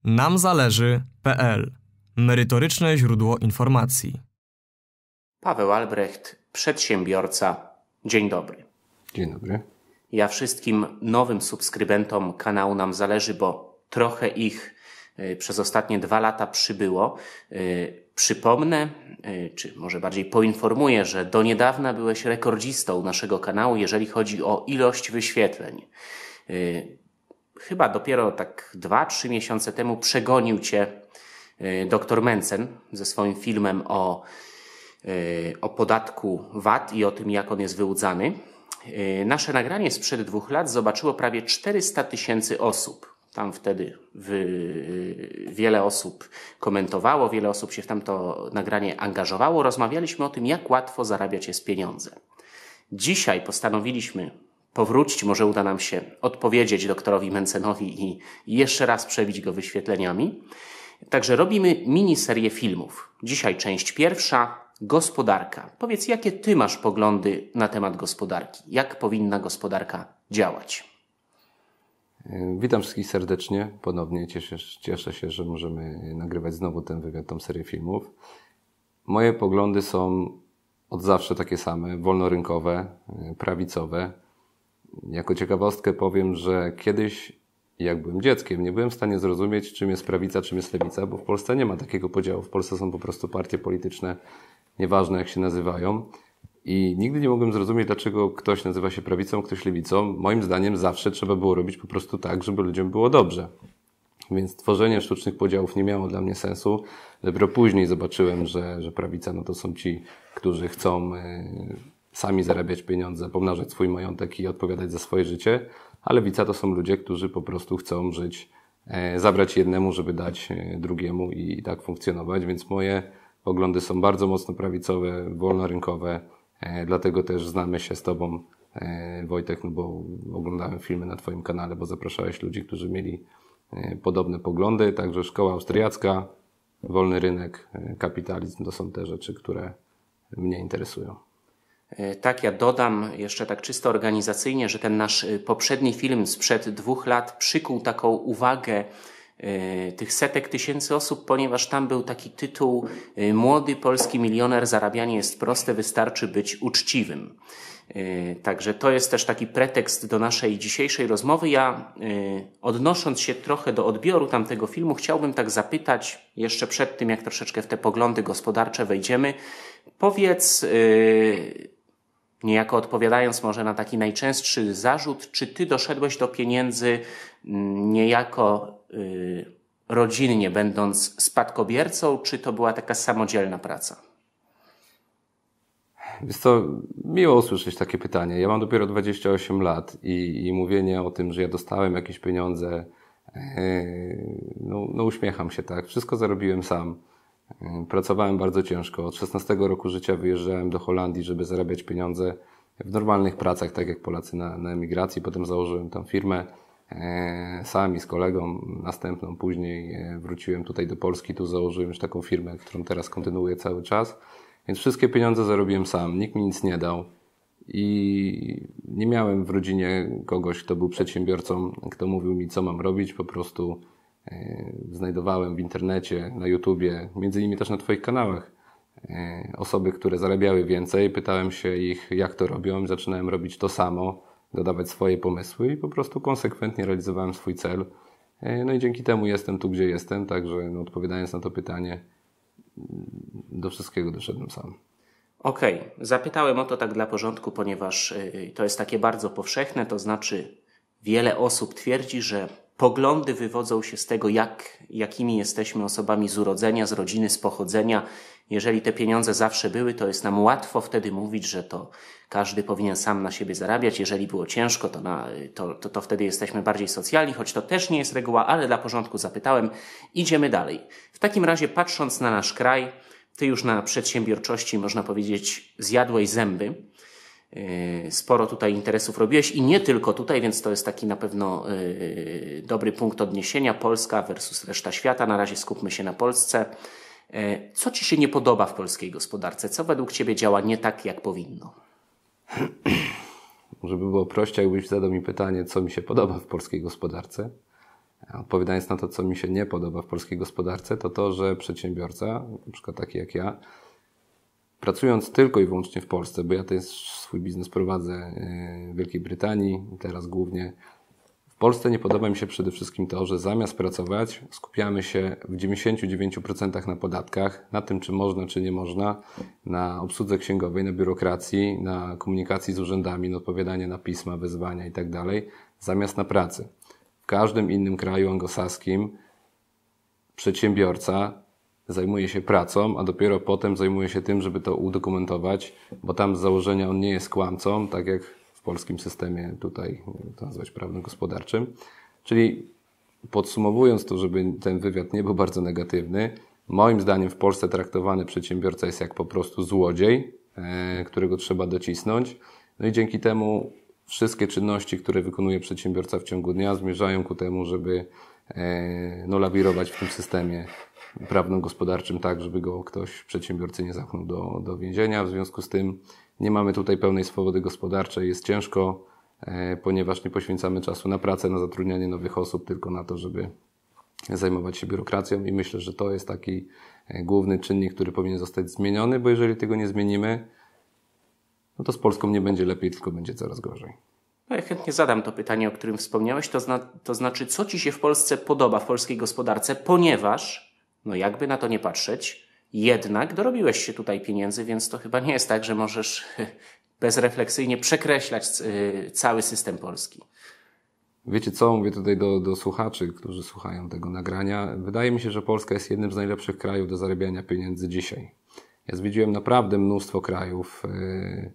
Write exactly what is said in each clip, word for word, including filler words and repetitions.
nam zależy kropka pe el. Merytoryczne źródło informacji. Paweł Albrecht, przedsiębiorca. Dzień dobry. Dzień dobry. Ja wszystkim nowym subskrybentom kanału Nam Zależy, bo trochę ich przez ostatnie dwa lata przybyło. Przypomnę, czy może bardziej poinformuję, że do niedawna byłeś rekordzistą naszego kanału, jeżeli chodzi o ilość wyświetleń. Chyba dopiero tak dwa, trzy miesiące temu przegonił cię doktor Mencen ze swoim filmem o, o podatku V A T i o tym, jak on jest wyłudzany. Nasze nagranie sprzed dwóch lat zobaczyło prawie czterysta tysięcy osób. Tam wtedy wiele osób komentowało, wiele osób się w tamto nagranie angażowało. Rozmawialiśmy o tym, jak łatwo zarabiać jest pieniądze. Dzisiaj postanowiliśmy powrócić, może uda nam się odpowiedzieć doktorowi Mencenowi i jeszcze raz przebić go wyświetleniami. Także robimy miniserię filmów. Dzisiaj część pierwsza, gospodarka. Powiedz, jakie ty masz poglądy na temat gospodarki? Jak powinna gospodarka działać? Witam wszystkich serdecznie. Ponownie cieszę, cieszę się, że możemy nagrywać znowu ten wywiad, tą serię filmów. Moje poglądy są od zawsze takie same, wolnorynkowe, prawicowe. Jako ciekawostkę powiem, że kiedyś, jak byłem dzieckiem, nie byłem w stanie zrozumieć, czym jest prawica, czym jest lewica, bo w Polsce nie ma takiego podziału. W Polsce są po prostu partie polityczne, nieważne jak się nazywają. I nigdy nie mogłem zrozumieć, dlaczego ktoś nazywa się prawicą, ktoś lewicą. Moim zdaniem zawsze trzeba było robić po prostu tak, żeby ludziom było dobrze. Więc tworzenie sztucznych podziałów nie miało dla mnie sensu. Dopiero później zobaczyłem, że, że prawica no to są ci, którzy chcą y, sami zarabiać pieniądze, pomnażać swój majątek i odpowiadać za swoje życie. A lewica to są ludzie, którzy po prostu chcą żyć, y, zabrać jednemu, żeby dać y, drugiemu i, i tak funkcjonować. Więc moje poglądy są bardzo mocno prawicowe, wolnorynkowe. Dlatego też znamy się z Tobą, Wojtek, no bo oglądałem filmy na Twoim kanale, bo zapraszałeś ludzi, którzy mieli podobne poglądy. Także szkoła austriacka, wolny rynek, kapitalizm to są te rzeczy, które mnie interesują. Tak, ja dodam jeszcze tak czysto organizacyjnie, że ten nasz poprzedni film sprzed dwóch lat przykuł taką uwagę tych setek tysięcy osób, ponieważ tam był taki tytuł: Młody polski milioner, zarabianie jest proste, wystarczy być uczciwym. Także to jest też taki pretekst do naszej dzisiejszej rozmowy. Ja, odnosząc się trochę do odbioru tamtego filmu, chciałbym tak zapytać, jeszcze przed tym, jak troszeczkę w te poglądy gospodarcze wejdziemy, powiedz, niejako odpowiadając może na taki najczęstszy zarzut, czy ty doszedłeś do pieniędzy niejako y, rodzinnie, będąc spadkobiercą, czy to była taka samodzielna praca? Wiesz co, miło usłyszeć takie pytanie. Ja mam dopiero dwadzieścia osiem lat i, i mówienie o tym, że ja dostałem jakieś pieniądze, yy, no, no uśmiecham się, tak. Wszystko zarobiłem sam. Yy, pracowałem bardzo ciężko. Od szesnastego roku życia wyjeżdżałem do Holandii, żeby zarabiać pieniądze w normalnych pracach, tak jak Polacy na, na emigracji. Potem założyłem tam firmę sami z kolegą, następną później wróciłem tutaj do Polski, tu założyłem już taką firmę, którą teraz kontynuuję cały czas, więc wszystkie pieniądze zarobiłem sam, nikt mi nic nie dał i nie miałem w rodzinie kogoś, kto był przedsiębiorcą, kto mówił mi, co mam robić, po prostu znajdowałem w internecie, na YouTubie, między innymi też na Twoich kanałach osoby, które zarabiały więcej, pytałem się ich, jak to robią, zaczynałem robić to samo, dodawać swoje pomysły i po prostu konsekwentnie realizowałem swój cel. No i dzięki temu jestem tu, gdzie jestem, także no, odpowiadając na to pytanie, do wszystkiego doszedłem sam. Okej, okay. Zapytałem o to tak dla porządku, ponieważ to jest takie bardzo powszechne, to znaczy wiele osób twierdzi, że poglądy wywodzą się z tego, jak, jakimi jesteśmy osobami z urodzenia, z rodziny, z pochodzenia. Jeżeli te pieniądze zawsze były, to jest nam łatwo wtedy mówić, że to każdy powinien sam na siebie zarabiać. Jeżeli było ciężko, to, na, to, to, to wtedy jesteśmy bardziej socjalni, choć to też nie jest reguła, ale dla porządku zapytałem. Idziemy dalej. W takim razie, patrząc na nasz kraj, ty już na przedsiębiorczości, można powiedzieć, zjadłeś zęby. Sporo tutaj interesów robiłeś i nie tylko tutaj, więc to jest taki na pewno yy, dobry punkt odniesienia. Polska versus reszta świata. Na razie skupmy się na Polsce. Yy, co ci się nie podoba w polskiej gospodarce? Co według ciebie działa nie tak, jak powinno? Żeby było prościej, jakbyś zadał mi pytanie, co mi się podoba w polskiej gospodarce. A odpowiadając na to, co mi się nie podoba w polskiej gospodarce, to to, że przedsiębiorca, na przykład taki jak ja, pracując tylko i wyłącznie w Polsce, bo ja też swój biznes prowadzę w Wielkiej Brytanii, teraz głównie w Polsce, nie podoba mi się przede wszystkim to, że zamiast pracować skupiamy się w dziewięćdziesięciu dziewięciu procentach na podatkach, na tym, czy można, czy nie można, na obsłudze księgowej, na biurokracji, na komunikacji z urzędami, na odpowiadanie na pisma, wezwania itd., zamiast na pracy. W każdym innym kraju anglosaskim przedsiębiorca zajmuje się pracą, a dopiero potem zajmuje się tym, żeby to udokumentować, bo tam z założenia on nie jest kłamcą, tak jak w polskim systemie tutaj, to nazwać prawno-gospodarczym. Czyli podsumowując to, żeby ten wywiad nie był bardzo negatywny, moim zdaniem w Polsce traktowany przedsiębiorca jest jak po prostu złodziej, e, którego trzeba docisnąć. No i dzięki temu wszystkie czynności, które wykonuje przedsiębiorca w ciągu dnia, zmierzają ku temu, żeby e, no, lawirować w tym systemie prawno-gospodarczym tak, żeby go ktoś, przedsiębiorcy, nie zamknął do, do więzienia. W związku z tym nie mamy tutaj pełnej swobody gospodarczej, jest ciężko, e, ponieważ nie poświęcamy czasu na pracę, na zatrudnianie nowych osób, tylko na to, żeby zajmować się biurokracją i myślę, że to jest taki e, główny czynnik, który powinien zostać zmieniony, bo jeżeli tego nie zmienimy, no to z Polską nie będzie lepiej, tylko będzie coraz gorzej. No ja chętnie zadam to pytanie, o którym wspomniałeś, to, zna, to znaczy, co Ci się w Polsce podoba, w polskiej gospodarce, ponieważ, no jakby na to nie patrzeć, jednak dorobiłeś się tutaj pieniędzy, więc to chyba nie jest tak, że możesz bezrefleksyjnie przekreślać cały system polski. Wiecie co? Mówię tutaj do, do słuchaczy, którzy słuchają tego nagrania. Wydaje mi się, że Polska jest jednym z najlepszych krajów do zarabiania pieniędzy dzisiaj. Ja zwiedziłem naprawdę mnóstwo krajów yy,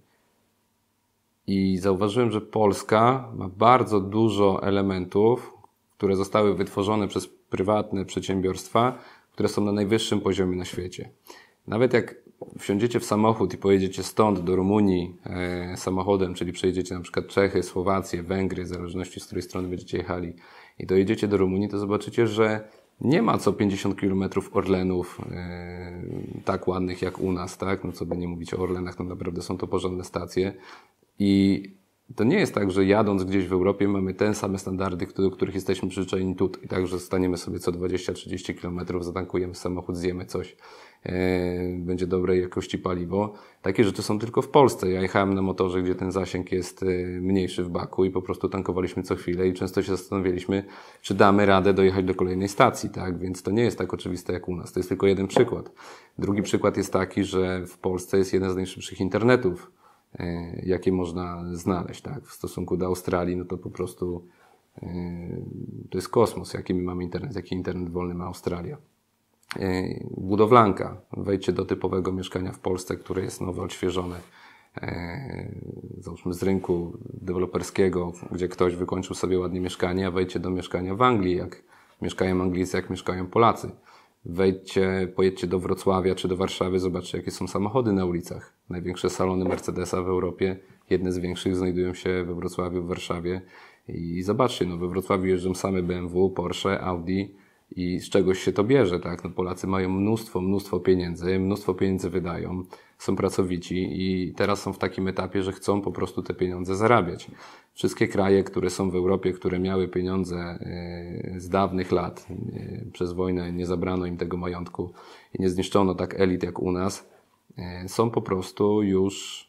i zauważyłem, że Polska ma bardzo dużo elementów, które zostały wytworzone przez prywatne przedsiębiorstwa, które są na najwyższym poziomie na świecie. Nawet jak wsiądziecie w samochód i pojedziecie stąd do Rumunii e, samochodem, czyli przejedziecie na przykład Czechy, Słowację, Węgry, w zależności z której strony będziecie jechali i dojedziecie do Rumunii, to zobaczycie, że nie ma co pięćdziesiąt kilometrów Orlenów e, tak ładnych jak u nas, tak? No co by nie mówić o Orlenach, no naprawdę są to porządne stacje i to nie jest tak, że jadąc gdzieś w Europie mamy te same standardy, do których jesteśmy przyzwyczajeni tutaj, tak, że staniemy sobie co dwadzieścia trzydzieści kilometrów, zatankujemy samochód, zjemy coś, yy, będzie dobrej jakości paliwo. Takie rzeczy są tylko w Polsce. Ja jechałem na motorze, gdzie ten zasięg jest yy, mniejszy w baku i po prostu tankowaliśmy co chwilę i często się zastanawialiśmy, czy damy radę dojechać do kolejnej stacji, tak, więc to nie jest tak oczywiste jak u nas. To jest tylko jeden przykład. Drugi przykład jest taki, że w Polsce jest jeden z najszybszych internetów, jakie można znaleźć, tak? W stosunku do Australii, no to po prostu yy, to jest kosmos, jaki my mamy internet, jaki internet wolny ma Australia. Yy, budowlanka. Wejdźcie do typowego mieszkania w Polsce, które jest nowe, odświeżone, yy, załóżmy z rynku deweloperskiego, gdzie ktoś wykończył sobie ładnie mieszkanie, a wejdźcie do mieszkania w Anglii, jak mieszkają Anglicy, jak mieszkają Polacy. Wejdźcie, pojedźcie do Wrocławia czy do Warszawy, zobaczcie, jakie są samochody na ulicach. Największe salony Mercedesa w Europie, jedne z większych znajdują się we Wrocławiu, w Warszawie. I zobaczcie, no we Wrocławiu jeżdżą same B M W, Porsche, Audi i z czegoś się to bierze, tak? No Polacy mają mnóstwo, mnóstwo pieniędzy, mnóstwo pieniędzy wydają, są pracowici i teraz są w takim etapie, że chcą po prostu te pieniądze zarabiać. Wszystkie kraje, które są w Europie, które miały pieniądze z dawnych lat, przez wojnę nie zabrano im tego majątku i nie zniszczono tak elit jak u nas, są po prostu już,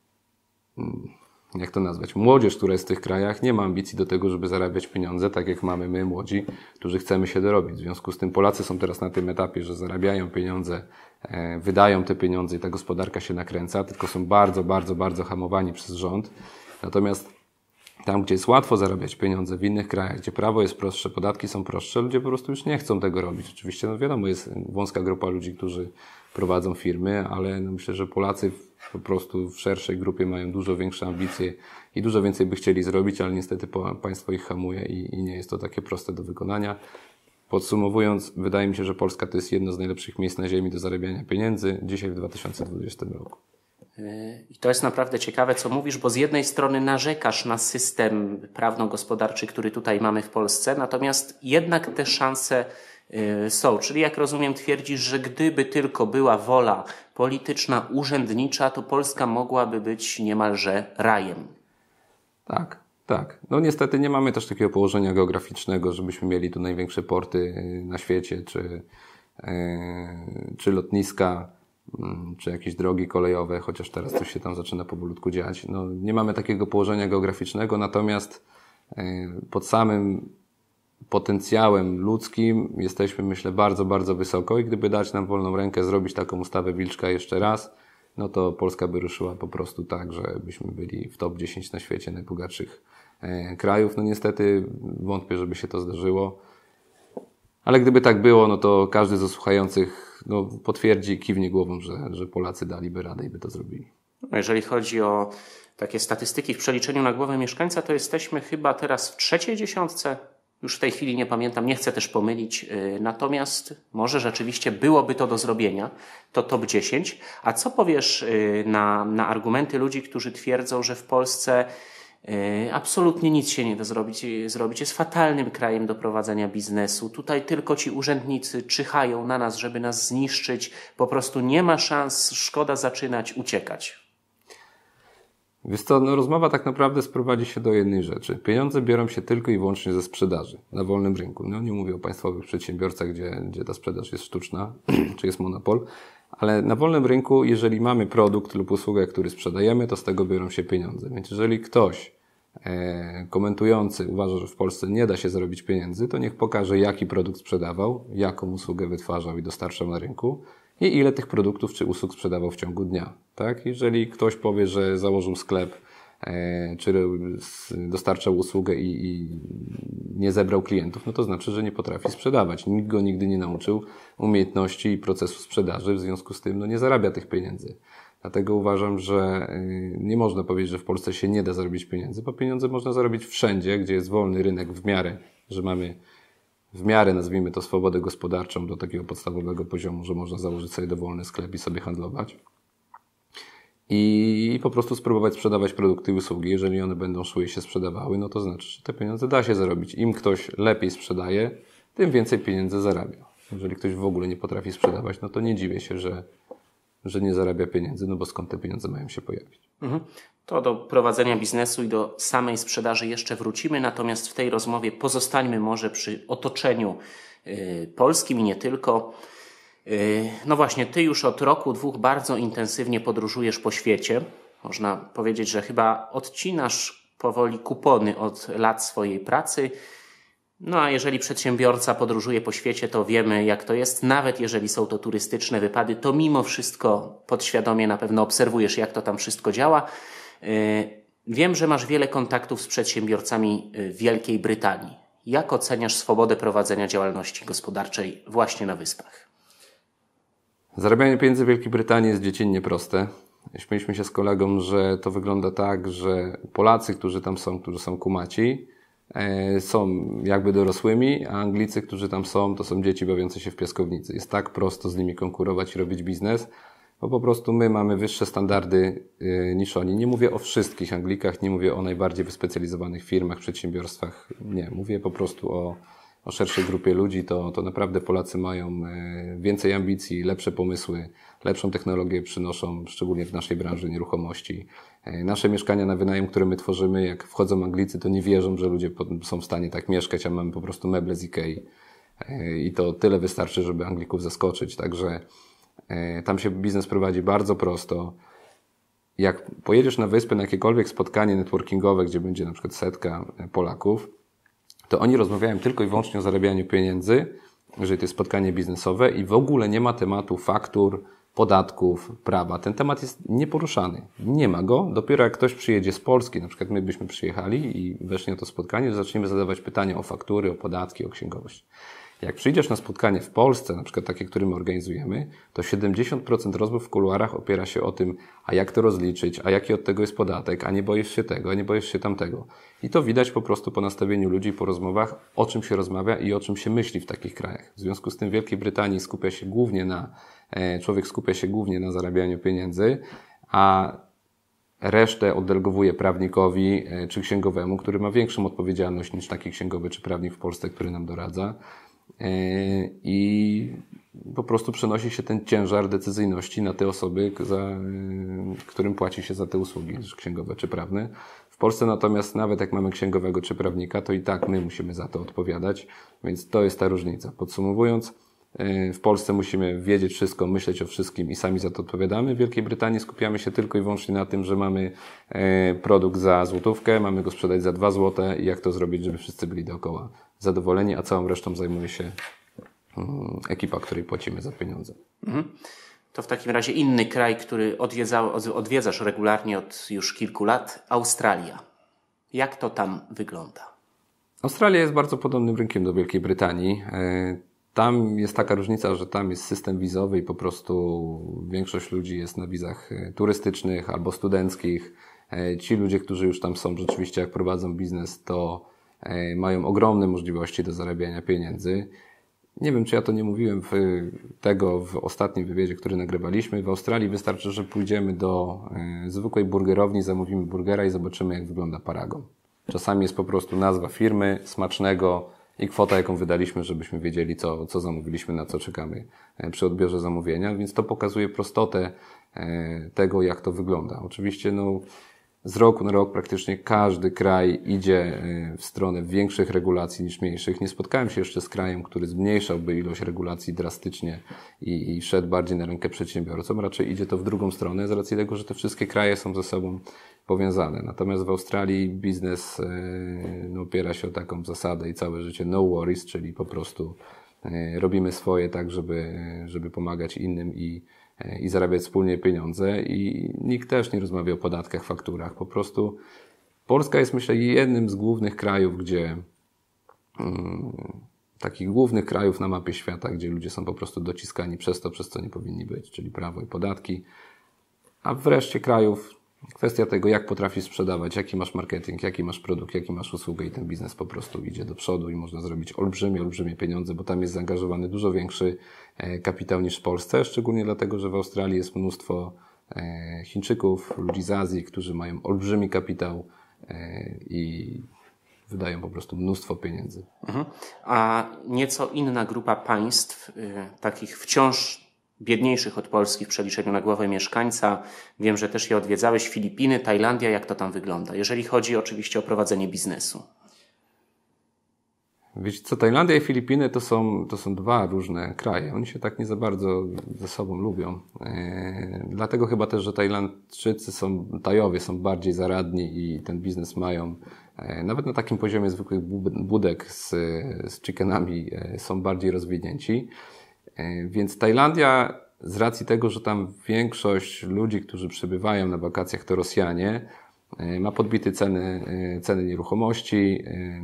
jak to nazwać, młodzież, która jest w tych krajach, nie ma ambicji do tego, żeby zarabiać pieniądze, tak jak mamy my, młodzi, którzy chcemy się dorobić. W związku z tym Polacy są teraz na tym etapie, że zarabiają pieniądze, wydają te pieniądze i ta gospodarka się nakręca, tylko są bardzo, bardzo, bardzo hamowani przez rząd. Natomiast tam, gdzie jest łatwo zarabiać pieniądze, w innych krajach, gdzie prawo jest prostsze, podatki są prostsze, ludzie po prostu już nie chcą tego robić. Oczywiście, no wiadomo, jest wąska grupa ludzi, którzy prowadzą firmy, ale no myślę, że Polacy po prostu w szerszej grupie mają dużo większe ambicje i dużo więcej by chcieli zrobić, ale niestety państwo ich hamuje i, i nie jest to takie proste do wykonania. Podsumowując, wydaje mi się, że Polska to jest jedno z najlepszych miejsc na ziemi do zarabiania pieniędzy dzisiaj w dwa tysiące dwudziestym roku. I to jest naprawdę ciekawe, co mówisz, bo z jednej strony narzekasz na system prawno-gospodarczy, który tutaj mamy w Polsce, natomiast jednak te szanse są. Czyli jak rozumiem, twierdzisz, że gdyby tylko była wola polityczna, urzędnicza, to Polska mogłaby być niemalże rajem. Tak, Tak. No niestety nie mamy też takiego położenia geograficznego, żebyśmy mieli tu największe porty na świecie, czy, czy lotniska, czy jakieś drogi kolejowe, chociaż teraz coś się tam zaczyna powolutku dziać. No, nie mamy takiego położenia geograficznego, natomiast pod samym potencjałem ludzkim jesteśmy, myślę, bardzo, bardzo wysoko i gdyby dać nam wolną rękę, zrobić taką ustawę Wilczka jeszcze raz, no to Polska by ruszyła po prostu tak, że byśmy byli w top dziesięć na świecie najbogatszych krajów. No niestety wątpię, żeby się to zdarzyło. Ale gdyby tak było, no to każdy z słuchających no, potwierdzi, kiwnie głową, że, że Polacy daliby radę i by to zrobili. Jeżeli chodzi o takie statystyki w przeliczeniu na głowę mieszkańca, to jesteśmy chyba teraz w trzeciej dziesiątce. Już w tej chwili nie pamiętam, nie chcę też pomylić. Natomiast może rzeczywiście byłoby to do zrobienia. To top dziesięć. A co powiesz na, na argumenty ludzi, którzy twierdzą, że w Polsce absolutnie nic się nie da zrobić, zrobić. Jest fatalnym krajem do prowadzenia biznesu. Tutaj tylko ci urzędnicy czyhają na nas, żeby nas zniszczyć. Po prostu nie ma szans, szkoda zaczynać, uciekać. Wiesz co, no rozmowa tak naprawdę sprowadzi się do jednej rzeczy. Pieniądze biorą się tylko i wyłącznie ze sprzedaży na wolnym rynku. No nie mówię o państwowych przedsiębiorcach, gdzie, gdzie ta sprzedaż jest sztuczna, czy jest monopol, ale na wolnym rynku, jeżeli mamy produkt lub usługę, który sprzedajemy, to z tego biorą się pieniądze. Więc jeżeli ktoś e, komentujący uważa, że w Polsce nie da się zarobić pieniędzy, to niech pokaże, jaki produkt sprzedawał, jaką usługę wytwarzał i dostarczał na rynku i ile tych produktów czy usług sprzedawał w ciągu dnia. Tak? Jeżeli ktoś powie, że założył sklep, e, czy dostarczał usługę i, i nie zebrał klientów, no to znaczy, że nie potrafi sprzedawać. Nikt go nigdy nie nauczył umiejętności i procesu sprzedaży, w związku z tym no, nie zarabia tych pieniędzy. Dlatego uważam, że nie można powiedzieć, że w Polsce się nie da zarobić pieniędzy, bo pieniądze można zarobić wszędzie, gdzie jest wolny rynek w miarę, że mamy w miarę, nazwijmy to, swobodę gospodarczą do takiego podstawowego poziomu, że można założyć sobie dowolny sklep i sobie handlować. I po prostu spróbować sprzedawać produkty i usługi. Jeżeli one będą szły i się sprzedawały, no to znaczy, że te pieniądze da się zarobić. Im ktoś lepiej sprzedaje, tym więcej pieniędzy zarabia. Jeżeli ktoś w ogóle nie potrafi sprzedawać, no to nie dziwię się, że, że nie zarabia pieniędzy, no bo skąd te pieniądze mają się pojawić. Mhm. To do prowadzenia biznesu i do samej sprzedaży jeszcze wrócimy, natomiast w tej rozmowie pozostańmy może przy otoczeniu y, polskim i nie tylko. No właśnie, ty już od roku, dwóch bardzo intensywnie podróżujesz po świecie. Można powiedzieć, że chyba odcinasz powoli kupony od lat swojej pracy. No a jeżeli przedsiębiorca podróżuje po świecie, to wiemy, jak to jest. Nawet jeżeli są to turystyczne wypady, to mimo wszystko podświadomie na pewno obserwujesz, jak to tam wszystko działa. Wiem, że masz wiele kontaktów z przedsiębiorcami w Wielkiej Brytanii. Jak oceniasz swobodę prowadzenia działalności gospodarczej właśnie na Wyspach? Zarabianie pieniędzy w Wielkiej Brytanii jest dziecinnie proste. Śmieliśmy się z kolegą, że to wygląda tak, że Polacy, którzy tam są, którzy są kumaci, są jakby dorosłymi, a Anglicy, którzy tam są, to są dzieci bawiące się w piaskownicy. Jest tak prosto z nimi konkurować i robić biznes, bo po prostu my mamy wyższe standardy niż oni. Nie mówię o wszystkich Anglikach, nie mówię o najbardziej wyspecjalizowanych firmach, przedsiębiorstwach. Nie, mówię po prostu o o szerszej grupie ludzi, to, to naprawdę Polacy mają więcej ambicji, lepsze pomysły, lepszą technologię przynoszą, szczególnie w naszej branży nieruchomości. Nasze mieszkania na wynajem, które my tworzymy, jak wchodzą Anglicy, to nie wierzą, że ludzie są w stanie tak mieszkać, a mamy po prostu meble z Ikei. I to tyle wystarczy, żeby Anglików zaskoczyć. Także tam się biznes prowadzi bardzo prosto. Jak pojedziesz na wyspę na jakiekolwiek spotkanie networkingowe, gdzie będzie na przykład setka Polaków, to oni rozmawiają tylko i wyłącznie o zarabianiu pieniędzy, jeżeli to jest spotkanie biznesowe i w ogóle nie ma tematu faktur, podatków, prawa. Ten temat jest nieporuszany. Nie ma go. Dopiero jak ktoś przyjedzie z Polski, na przykład my byśmy przyjechali i weszli na to spotkanie, to zaczniemy zadawać pytania o faktury, o podatki, o księgowość. Jak przyjdziesz na spotkanie w Polsce, na przykład takie, które my organizujemy, to siedemdziesiąt procent rozmów w kuluarach opiera się o tym, a jak to rozliczyć, a jaki od tego jest podatek, a nie boisz się tego, a nie boisz się tamtego. I to widać po prostu po nastawieniu ludzi, po rozmowach, o czym się rozmawia i o czym się myśli w takich krajach. W związku z tym w Wielkiej Brytanii skupia się głównie na, człowiek skupia się głównie na zarabianiu pieniędzy, a resztę oddelegowuje prawnikowi czy księgowemu, który ma większą odpowiedzialność niż taki księgowy czy prawnik w Polsce, który nam doradza. I po prostu przenosi się ten ciężar decyzyjności na te osoby, za, którym płaci się za te usługi księgowe czy prawne. W Polsce natomiast nawet jak mamy księgowego czy prawnika, to i tak my musimy za to odpowiadać, więc to jest ta różnica. Podsumowując, w Polsce musimy wiedzieć wszystko, myśleć o wszystkim i sami za to odpowiadamy. W Wielkiej Brytanii skupiamy się tylko i wyłącznie na tym, że mamy produkt za złotówkę, mamy go sprzedać za dwa złote i jak to zrobić, żeby wszyscy byli dookoła zadowoleni, a całą resztą zajmuje się ekipa, której płacimy za pieniądze. Mhm. To w takim razie inny kraj, który odwiedza, odwiedzasz regularnie od już kilku lat, Australia. Jak to tam wygląda? Australia jest bardzo podobnym rynkiem do Wielkiej Brytanii. Tam jest taka różnica, że tam jest system wizowy i po prostu większość ludzi jest na wizach turystycznych albo studenckich. Ci ludzie, którzy już tam są rzeczywiście, jak prowadzą biznes, to mają ogromne możliwości do zarabiania pieniędzy. Nie wiem, czy ja to nie mówiłem w tego w ostatnim wywiadzie, który nagrywaliśmy. W Australii wystarczy, że pójdziemy do y, zwykłej burgerowni, zamówimy burgera i zobaczymy, jak wygląda paragon. Czasami jest po prostu nazwa firmy, smacznego i kwota, jaką wydaliśmy, żebyśmy wiedzieli, co, co zamówiliśmy, na co czekamy przy odbiorze zamówienia. Więc to pokazuje prostotę y, tego, jak to wygląda. Oczywiście, no, z roku na rok praktycznie każdy kraj idzie w stronę większych regulacji niż mniejszych. Nie spotkałem się jeszcze z krajem, który zmniejszałby ilość regulacji drastycznie i, i szedł bardziej na rękę przedsiębiorcom. Raczej idzie to w drugą stronę z racji tego, że te wszystkie kraje są ze sobą powiązane. Natomiast w Australii biznes no, opiera się o taką zasadę i całe życie no worries, czyli po prostu robimy swoje tak, żeby, żeby pomagać innym i i zarabiać wspólnie pieniądze i nikt też nie rozmawia o podatkach, fakturach. Po prostu Polska jest, myślę, jednym z głównych krajów, gdzie um, takich głównych krajów na mapie świata, gdzie ludzie są po prostu dociskani przez to, przez co nie powinni być, czyli prawo i podatki. A wreszcie krajów kwestia tego, jak potrafisz sprzedawać, jaki masz marketing, jaki masz produkt, jaki masz usługę i ten biznes po prostu idzie do przodu i można zrobić olbrzymie, olbrzymie pieniądze, bo tam jest zaangażowany dużo większy kapitał niż w Polsce, szczególnie dlatego, że w Australii jest mnóstwo Chińczyków, ludzi z Azji, którzy mają olbrzymi kapitał i wydają po prostu mnóstwo pieniędzy. Mhm. A nieco inna grupa państw, yy, takich wciąż biedniejszych od Polski w przeliczeniu na głowę mieszkańca. Wiem, że też je odwiedzałeś. Filipiny, Tajlandia. Jak to tam wygląda? Jeżeli chodzi oczywiście o prowadzenie biznesu. Wiecie co, Tajlandia i Filipiny to są, to są dwa różne kraje. Oni się tak nie za bardzo ze sobą lubią. Eee, dlatego chyba też, że Tajlandczycy są, Tajowie są bardziej zaradni i ten biznes mają e, nawet na takim poziomie zwykłych budek z, z chickenami e, są bardziej rozwinięci. Więc Tajlandia, z racji tego, że tam większość ludzi, którzy przybywają na wakacjach, to Rosjanie, ma podbite ceny, ceny nieruchomości.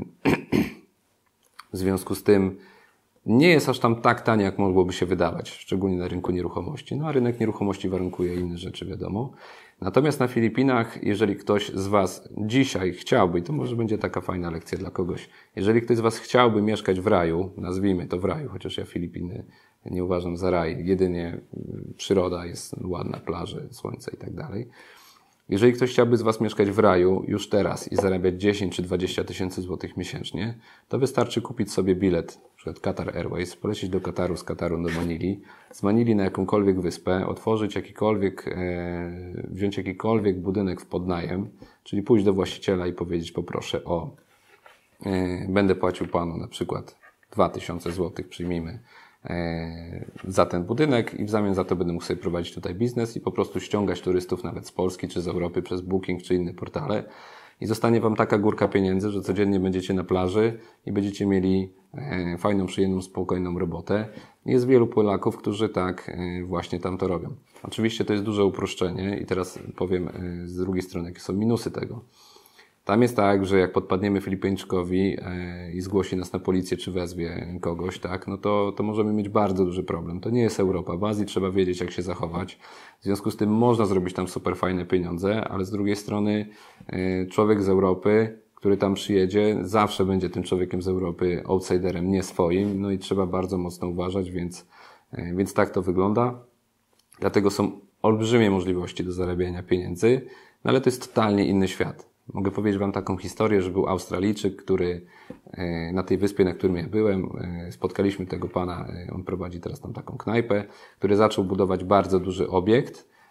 W związku z tym nie jest aż tam tak tanie, jak mogłoby się wydawać, szczególnie na rynku nieruchomości. No a rynek nieruchomości warunkuje inne rzeczy, wiadomo. Natomiast na Filipinach, jeżeli ktoś z Was dzisiaj chciałby, i to może będzie taka fajna lekcja dla kogoś, jeżeli ktoś z Was chciałby mieszkać w raju, nazwijmy to w raju, chociaż ja Filipiny nie uważam za raj, jedynie przyroda jest ładna, plaże, słońce i tak dalej. Jeżeli ktoś chciałby z Was mieszkać w raju już teraz i zarabiać dziesięć czy dwadzieścia tysięcy złotych miesięcznie, to wystarczy kupić sobie bilet, na przykład Qatar Airways, polecieć do Kataru, z Kataru do Manili, z Manili na jakąkolwiek wyspę, otworzyć jakikolwiek, e, wziąć jakikolwiek budynek w podnajem, czyli pójść do właściciela i powiedzieć poproszę o, e, będę płacił Panu na przykład dwa tysiące złotych, przyjmijmy, za ten budynek i w zamian za to będę mógł sobie prowadzić tutaj biznes i po prostu ściągać turystów nawet z Polski czy z Europy przez Booking czy inne portale i zostanie Wam taka górka pieniędzy, że codziennie będziecie na plaży i będziecie mieli fajną, przyjemną, spokojną robotę. Jest wielu Polaków, którzy tak właśnie tam to robią. Oczywiście to jest duże uproszczenie i teraz powiem z drugiej strony, jakie są minusy tego. Tam jest tak, że jak podpadniemy Filipińczykowi i zgłosi nas na policję, czy wezwie kogoś, tak, no to, to możemy mieć bardzo duży problem. To nie jest Europa. W Azji trzeba wiedzieć, jak się zachować. W związku z tym można zrobić tam super fajne pieniądze, ale z drugiej strony człowiek z Europy, który tam przyjedzie, zawsze będzie tym człowiekiem z Europy outsiderem, nie swoim, no i trzeba bardzo mocno uważać, więc, więc tak to wygląda. Dlatego są olbrzymie możliwości do zarabiania pieniędzy, no ale to jest totalnie inny świat. Mogę powiedzieć Wam taką historię, że był Australijczyk, który na tej wyspie, na którym ja byłem, spotkaliśmy tego pana, on prowadzi teraz tam taką knajpę, który zaczął budować bardzo duży obiekt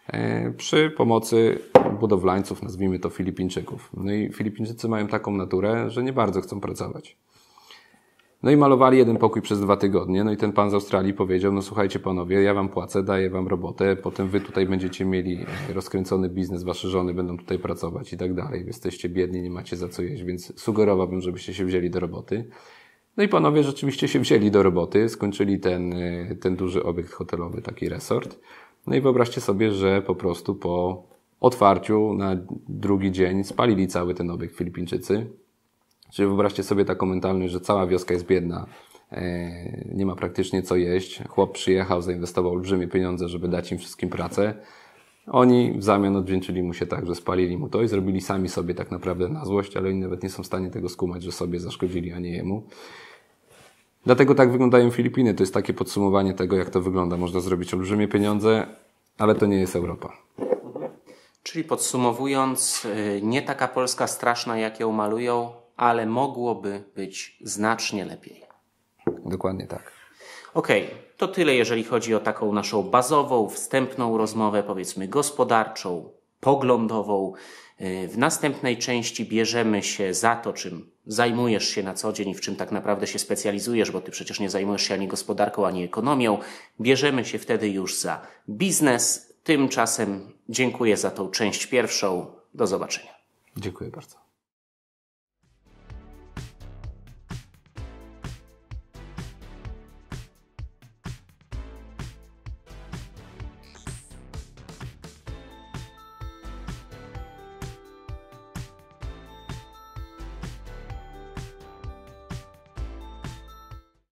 przy pomocy budowlańców, nazwijmy to Filipińczyków. No i Filipińczycy mają taką naturę, że nie bardzo chcą pracować. No i malowali jeden pokój przez dwa tygodnie. No i ten pan z Australii powiedział, no słuchajcie panowie, ja wam płacę, daję wam robotę, potem wy tutaj będziecie mieli rozkręcony biznes, wasze żony będą tutaj pracować i tak dalej. Jesteście biedni, nie macie za co jeść, więc sugerowałbym, żebyście się wzięli do roboty. No i panowie rzeczywiście się wzięli do roboty, skończyli ten, ten duży obiekt hotelowy, taki resort. No i wyobraźcie sobie, że po prostu po otwarciu na drugi dzień spalili cały ten obiekt Filipińczycy. Czyli wyobraźcie sobie taką mentalność, że cała wioska jest biedna, nie ma praktycznie co jeść. Chłop przyjechał, zainwestował olbrzymie pieniądze, żeby dać im wszystkim pracę. Oni w zamian odwdzięczyli mu się tak, że spalili mu to i zrobili sami sobie tak naprawdę na złość, ale oni nawet nie są w stanie tego skumać, że sobie zaszkodzili, a nie jemu. Dlatego tak wyglądają Filipiny. To jest takie podsumowanie tego, jak to wygląda. Można zrobić olbrzymie pieniądze, ale to nie jest Europa. Czyli podsumowując, nie taka Polska straszna, jak ją malują, ale mogłoby być znacznie lepiej. Dokładnie tak. Okej, okay, to tyle, jeżeli chodzi o taką naszą bazową, wstępną rozmowę, powiedzmy gospodarczą, poglądową. W następnej części bierzemy się za to, czym zajmujesz się na co dzień i w czym tak naprawdę się specjalizujesz, bo ty przecież nie zajmujesz się ani gospodarką, ani ekonomią. Bierzemy się wtedy już za biznes. Tymczasem dziękuję za tą część pierwszą. Do zobaczenia. Dziękuję bardzo.